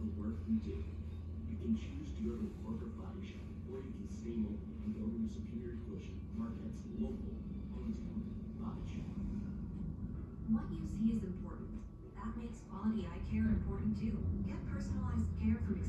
the work we do. You can choose to go to a corporate body shop, or you can stay local and go to your Superior Collision, Marquette's local hometown body shop. What you see is important. That makes quality eye care important too. Get personalized care from